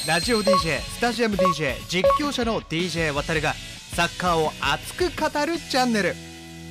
ラジオ DJ、スタジアム DJ、実況者の DJ わたるがサッカーを熱く語るチャンネル。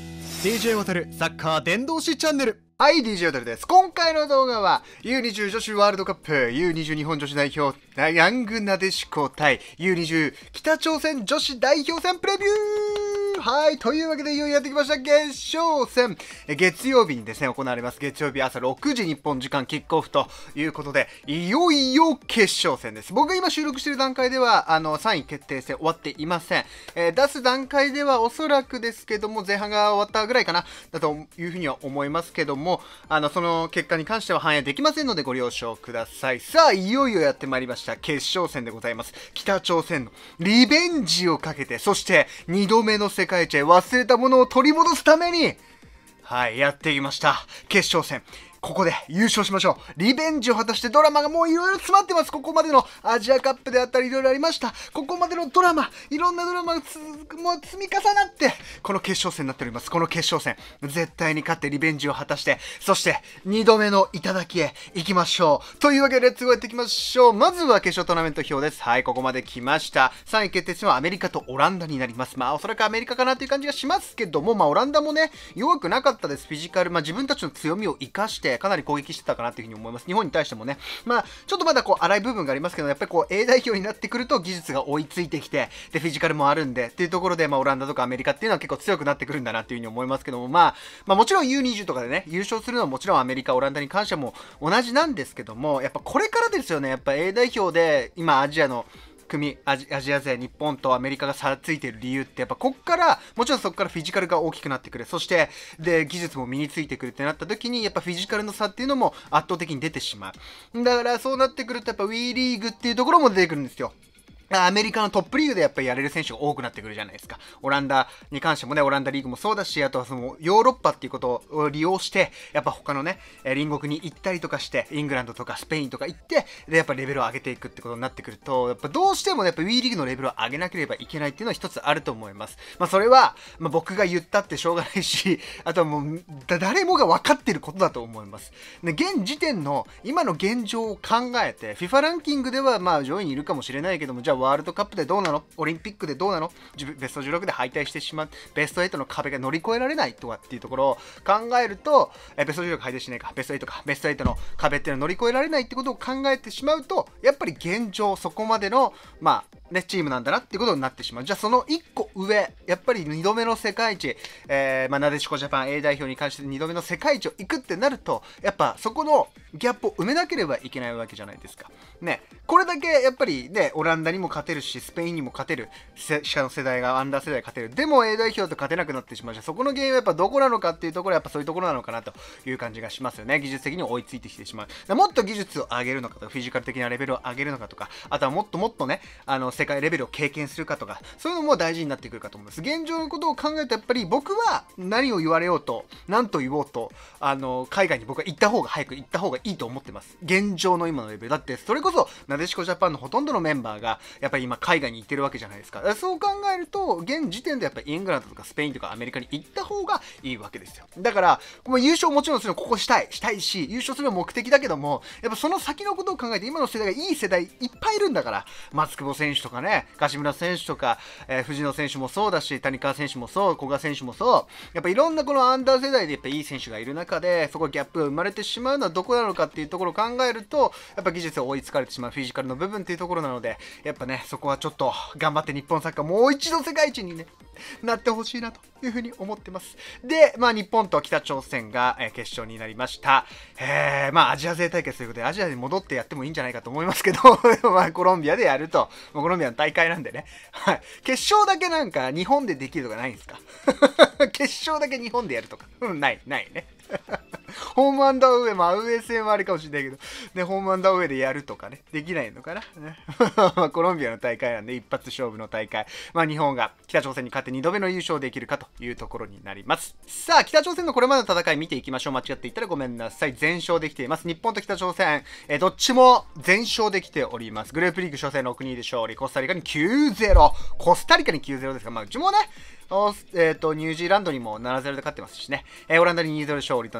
DJ わたるサッカー伝道師チャンネル。はい、DJ わたるです。今回の動画は U20 女子ワールドカップ U20 日本女子代表ヤングなでしこ対 U20 北朝鮮女子代表戦プレビュー。はい、というわけでいよいよやってきました決勝戦。月曜日にですね行われます。月曜日朝6時日本時間キックオフということで、いよいよ決勝戦です。僕が今収録している段階では3位決定戦終わっていません。出す段階ではおそらくですけども前半が終わったぐらいかなだというふうには思いますけども、その結果に関しては反映できませんのでご了承ください。さあ、いよいよやってまいりました決勝戦でございます。北朝鮮のリベンジをかけて、そして2度目の世界一へ忘れたものを取り戻すために、はい、やってきました決勝戦。ここで優勝しましょう。リベンジを果たしてドラマがもういろいろ詰まってます。ここまでのアジアカップであったりいろいろありました。ここまでのドラマ、いろんなドラマがもう積み重なって、この決勝戦になっております。この決勝戦、絶対に勝ってリベンジを果たして、そして2度目の頂へ行きましょう。というわけでレッツゴーやっていきましょう。まずは決勝トーナメント表です。はい、ここまで来ました。3位決定戦はアメリカとオランダになります。おそらくアメリカかなという感じがしますけども、オランダもね、弱くなかったです。フィジカル、自分たちの強みを生かして、かなり攻撃してたかなというふうに思います。日本に対してもね、ちょっとまだ荒い部分がありますけど、やっぱりA 代表になってくると技術が追いついてきて、で、フィジカルもあるんで、っていうところで、オランダとかアメリカっていうのは結構強くなってくるんだなっていうふうに思いますけども、もちろん U20 とかでね、優勝するのはもちろんアメリカ、オランダに関しても同じなんですけども、やっぱこれからですよね。やっぱ A 代表で、今アジアのアジア勢、日本とアメリカが差ついている理由って、やっぱこっから、もちろんそこからフィジカルが大きくなってくる。そして、で、技術も身についてくるってなった時に、やっぱフィジカルの差っていうのも圧倒的に出てしまう。だからそうなってくると、やっぱ WE リーグっていうところも出てくるんですよ。アメリカのトップリーグでやっぱりやれる選手が多くなってくるじゃないですか。オランダに関してもね、オランダリーグもそうだし、あとはそのヨーロッパっていうことを利用して、やっぱ他のね、隣国に行ったりとかして、イングランドとかスペインとか行って、で、やっぱレベルを上げていくってことになってくると、やっぱどうしてもね、やっぱ WE リーグのレベルを上げなければいけないっていうのは一つあると思います。それは、僕が言ったってしょうがないし、あとはもう、誰もが分かってることだと思います。で、現時点の、今の現状を考えて、FIFA ランキングでは上位にいるかもしれないけども、じゃあワールドカップでどうなの？オリンピックでどうなの？ベスト16で敗退してしまう。ベスト8の壁が乗り越えられないとかっていうところを考えると、ベスト16敗退しないか、ベスト8か、ベスト8の壁っていうのを乗り越えられないってことを考えてしまうと、やっぱり現状そこまでの、チームなんだなっていうことになってしまう。じゃあその1個上、やっぱり2度目の世界一、なでしこジャパン A 代表に関して2度目の世界一を行くってなると、やっぱそこのギャップを埋めなければいけないわけじゃないですか。ね、これだけやっぱりね、オランダにも勝てるし、スペインにも勝てる、下の世代がアンダー世代勝てる。でも A 代表と勝てなくなってしまうし、そこの原因はやっぱどこなのかっていうところはやっぱそういうところなのかなという感じがしますよね。技術的に追いついてきてしまう。もっと技術を上げるのかとか、フィジカル的なレベルを上げるのかとか、あとはもっともっとね、世界レベルを経験するかとか、そういうのも大事になってくるかと思います。現状のことを考えると、やっぱり僕は何を言われようと、何と言おうと、海外に僕は行った方が早く行った方がいいと思ってます。現状の今のレベル。だって、それこそ、なでしこジャパンのほとんどのメンバーが、やっぱり今海外に行ってるわけじゃないですか。そう考えると、現時点でやっぱりイングランドとかスペインとかアメリカに行った方がいいわけですよ。だから、優勝もちろんするのここしたいし、優勝するの目的だけども、やっぱその先のことを考えて、今の世代がいい世代いっぱいいるんだから、松久保選手とかね、柏村選手とか、藤野選手もそうだし、谷川選手もそう、古賀選手もそう、やっぱいろんなこのアンダー世代でやっぱいい選手がいる中で、そこギャップが生まれてしまうのはどこなのかっていうところを考えると、やっぱ技術が追いつかれてしまうフィジカルの部分っていうところなので、やっぱね、そこはちょっと頑張って日本サッカーもう一度世界一にね、なってほしいなというふうに思ってます。で、日本と北朝鮮が、決勝になりました。アジア勢対決ということで、アジアに戻ってやってもいいんじゃないかと思いますけど、コロンビアでやると、コロンビアの大会なんでね。はい。決勝だけなんか日本でできるとかないんですか？決勝だけ日本でやるとか。ないね。ホームアンダーウェイもアウェー戦はあるかもしれないけど、ね、ホームアンダーウェイでやるとかね、できないのかな、ね、コロンビアの大会なんで一発勝負の大会。日本が北朝鮮に勝って2度目の優勝できるかというところになります。さあ、北朝鮮のこれまでの戦い見ていきましょう。間違っていったらごめんなさい。全勝できています。日本と北朝鮮、どっちも全勝できております。グループリーグ初戦 6-2 で勝利。コスタリカに 9-0。コスタリカに 9-0 ですが、うちもね、ニュージーランドにも 7-0 で勝ってますしね、オランダに 2-0 勝利となってました。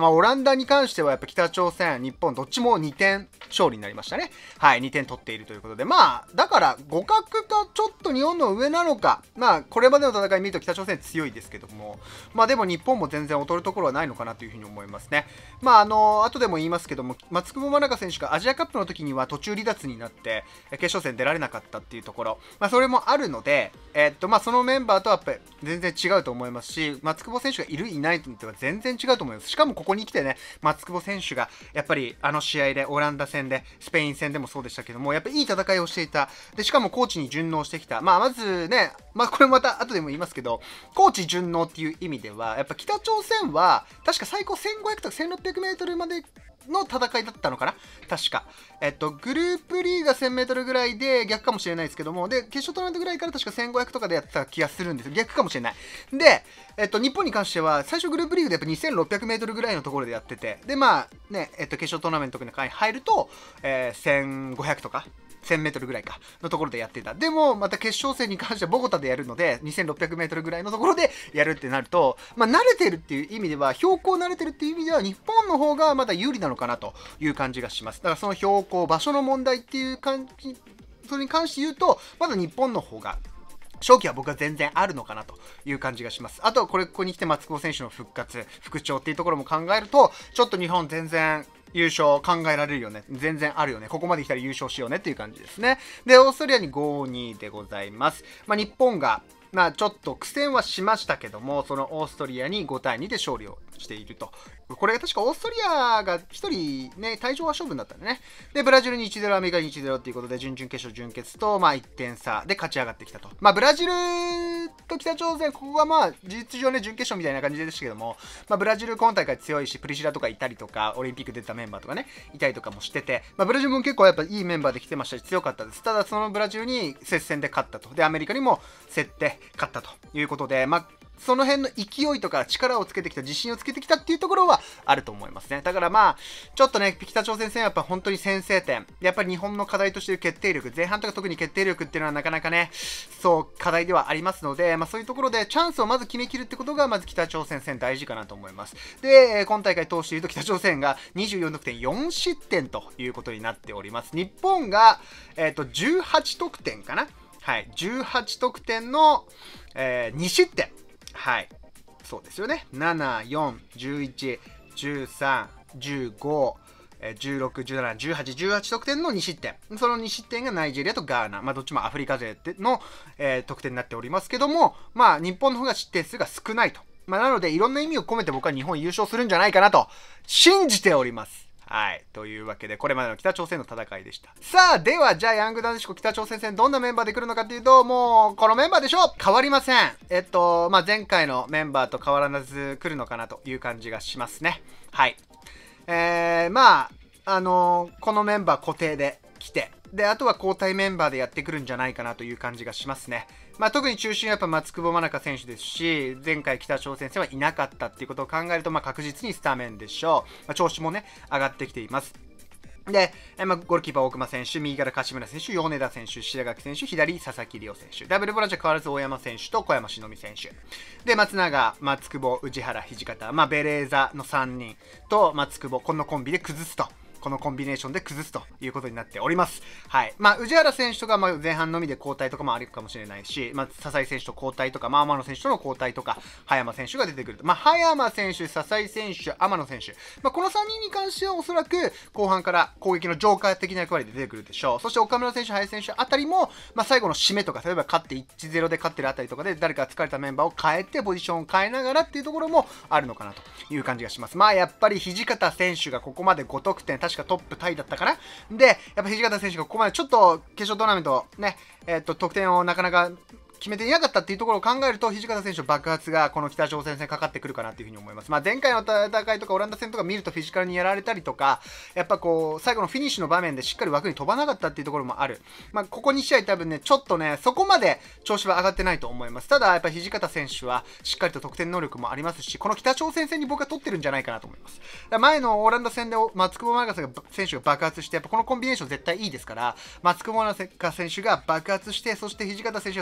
まあ、オランダに関してはやっぱ北朝鮮、日本どっちも2点勝利になりましたね。はい、2点取っているということで、まあ、だから互角かちょっと日本の上なのか、まあ、これまでの戦い見ると北朝鮮強いですけども、まあでも日本も全然劣るところはないのかなというふうに思いますね。まあ、後でも言いますけども、松久保真中選手がアジアカップの時には途中離脱になって、決勝戦出られなかったっていうところ、まあ、それもあるので、まあ、そのメンバーとはやっぱり全然違うと思いますし、松久保選手がいるいないとは全然違うと思います。しかもここに来てね、松久保選手がやっぱり試合でオランダ戦でスペイン戦でもそうでしたけども、やっぱりいい戦いをしていた。でしかもコーチに順応してきた。まあまずね、まあこれまた後でも言いますけど、コーチ順応っていう意味ではやっぱ北朝鮮は確か最高1500とか1600メートルまでの戦いだったのかな確か。グループリーが1000メートルぐらいで逆かもしれないですけども、で、決勝トーナメントぐらいから確か1500とかでやってた気がするんですよ。逆かもしれない。で、日本に関しては、最初グループリーグでやっぱ2600メートルぐらいのところでやってて、で、まあね、決勝トーナメントに入ると、1500とか、1000メートルぐらいかのところでやってた。でも、また決勝戦に関してはボゴタでやるので、2600メートルぐらいのところでやるってなると、まあ、慣れてるっていう意味では、標高慣れてるっていう意味では、日本の方がまだ有利なのかなという感じがします。だからその標高、場所の問題っていう感じ、それに関して言うと、まだ日本の方が、勝機は僕は全然あるのかなという感じがします。あと、ここに来て松久保選手の復活、復調っていうところも考えると、ちょっと日本全然、優勝考えられるよね。全然あるよね。ここまで来たら優勝しようねっていう感じですね。で、オーストリアに 5-2 でございます。まあ、日本が、まあ、ちょっと苦戦はしましたけども、そのオーストリアに5対2で勝利をしていると。これが確かオーストリアが1人ね、退場は処分だったんでね。で、ブラジルに 1-0、アメリカに 1-0 っていうことで、準々決勝、準決と、まあ、1点差で勝ち上がってきたと。まあ、ブラジルと北朝鮮、ここがまあ、事実上ね、準決勝みたいな感じでしたけども、まあ、ブラジル今大会強いし、プリシラとかいたりとか、オリンピック出たメンバーとかね、いたりとかもしてて、まあ、ブラジルも結構やっぱいいメンバーで来てましたし、強かったです。ただ、そのブラジルに接戦で勝ったと。で、アメリカにも競って勝ったということで、まあ、その辺の勢いとか力をつけてきた、自信をつけてきたっていうところはあると思いますね。だからまあ、ちょっとね、北朝鮮戦はやっぱ本当に先制点。やっぱり日本の課題としている決定力、前半とか特に決定力っていうのはなかなかね、そう、課題ではありますので、まあそういうところでチャンスをまず決めきるってことが、まず北朝鮮戦大事かなと思います。で、今大会通していると北朝鮮が24得点、4失点ということになっております。日本が、18得点かなはい、18得点の、2失点。はい。そうですよね。7、4、11、13、15、16、17、18、18得点の2失点。その2失点がナイジェリアとガーナ。まあ、どっちもアフリカ勢の、得点になっておりますけども、まあ、日本の方が失点数が少ないと。まあ、なので、いろんな意味を込めて僕は日本優勝するんじゃないかなと、信じております。はい。というわけで、これまでの北朝鮮の戦いでした。さあ、では、じゃあ、ヤング男子校北朝鮮戦どんなメンバーで来るのかっていうと、もう、このメンバーでしょう変わりません。まあ、前回のメンバーと変わらず来るのかなという感じがしますね。はい。まあ、このメンバー固定で来て、で、あとは交代メンバーでやってくるんじゃないかなという感じがしますね。まあ、特に中心はやっぱ松久保真中選手ですし、前回北朝鮮戦はいなかったっていうことを考えると、まあ、確実にスタメンでしょう。まあ、調子もね、上がってきています。で、まあ、ゴールキーパー大熊選手、右から柏村選手、米田選手、白垣選手、左佐々木亮選手、ダブルボランチは変わらず大山選手と小山忍選手。で、松永、松久保、宇治原、土方、まあ、ベレーザの3人と松久保、このコンビで崩すと。このコンビネーションで崩すということになっております。はい。まあ、宇治原選手とか、まあ、前半のみで交代とかもあるかもしれないし、まあ、笹井選手と交代とか、まあ、天野選手との交代とか、葉山選手が出てくる。まあ、葉山選手、笹井選手、天野選手。まあ、この3人に関してはおそらく後半から攻撃のジョーカー的な役割で出てくるでしょう。そして岡村選手、林選手あたりも、まあ、最後の締めとか、例えば勝って 1-0 で勝ってるあたりとかで、誰か疲れたメンバーを変えて、ポジションを変えながらっていうところもあるのかなという感じがします。まあ、やっぱり土方選手がここまで5得点、確かトップタイだったかなで、やっぱ土方選手がここまでちょっと決勝トーナメントね、得点をなかなか決めていなかったっていうところを考えると、土方選手の爆発がこの北朝鮮戦かかってくるかなっていうふうに思います。まあ、前回の戦いとかオランダ戦とか見るとフィジカルにやられたりとか、やっぱこう、最後のフィニッシュの場面でしっかり枠に飛ばなかったっていうところもある。まあ、ここ2試合多分ね、ちょっとね、そこまで調子は上がってないと思います。ただ、やっぱ土方選手はしっかりと得点能力もありますし、この北朝鮮戦に僕は取ってるんじゃないかなと思います。前のオランダ戦で松久保真中選手が爆発して、やっぱこのコンビネーション絶対いいですから、松久保真中選手が爆発して、そして土方選手がそれを見て、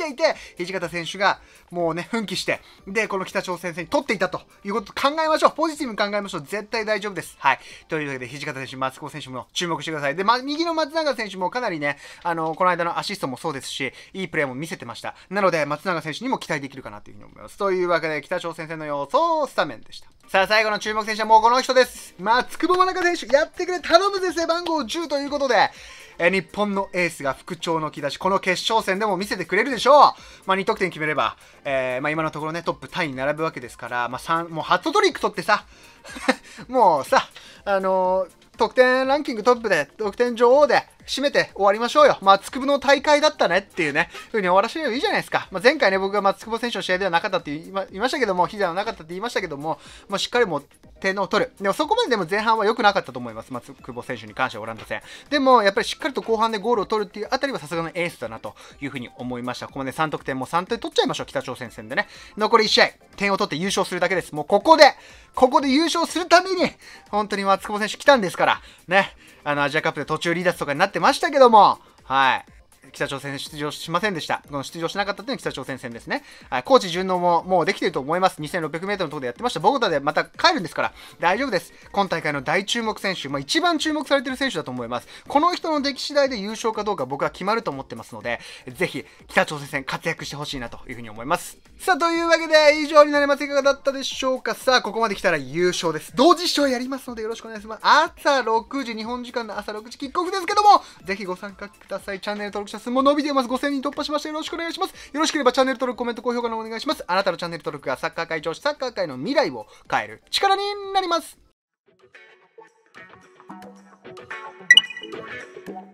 ていて、土方選手がもうね、奮起して、で、この北朝鮮戦に取っていたということを考えましょう。ポジティブに考えましょう。絶対大丈夫です。はい。というわけで、土方選手、松久保選手も注目してください。で、右の松永選手もかなりね、この間のアシストもそうですし、いいプレーも見せてました。なので、松永選手にも期待できるかなというふうに思います。というわけで、北朝鮮戦の予想、スタメンでした。さあ、最後の注目選手はもうこの人です。松久保真中選手、やってくれ、頼むぜ、背番号10ということで、日本のエースが復調の兆し、この決勝戦でも見せてくれるでしょう。2得点決めれば、今のところね、トップタイに並ぶわけですから、もうハットトリック取ってさ、もうさ、得点ランキングトップで、得点女王で締めて終わりましょうよ。松久保の大会だったねっていうね、風に終わらせればいいじゃないですか。前回ね、僕が松久保選手の試合ではなかったって言いましたけども、膝はなかったって言いましたけども、しっかりもう点を取る。でもそこまででも前半は良くなかったと思います。松久保選手に関してはオランダ戦。でも、やっぱりしっかりと後半でゴールを取るっていうあたりはさすがのエースだなという風に思いました。ここまで3得点も3点取っちゃいましょう。北朝鮮戦でね。残り1試合、点を取って優勝するだけです。もうここで優勝するために、本当に松久保選手来たんですから、ね。アジアカップで途中離脱とかになってましたけども、はい。北朝鮮出場しませんでした。この出場しなかったというのは北朝鮮戦ですね。はい、高知順応ももうできていると思います。2600m のところでやってました。ボゴタでまた帰るんですから、大丈夫です。今大会の大注目選手、一番注目されている選手だと思います。この人の出来次第で優勝かどうか僕は決まると思ってますので、ぜひ北朝鮮戦活躍してほしいなというふうに思います。さあ、というわけで以上になります。いかがだったでしょうか。さあ、ここまで来たら優勝です。同時視聴やりますのでよろしくお願いします。朝6時、日本時間の朝6時キックオフですけども、ぜひご参加ください。チャンネル登録者数も伸びています。5000人突破しました。よろしくお願いします。よろしければチャンネル登録、コメント、高評価のお願いします。あなたのチャンネル登録がサッカー界女子サッカー界の未来を変える力になります。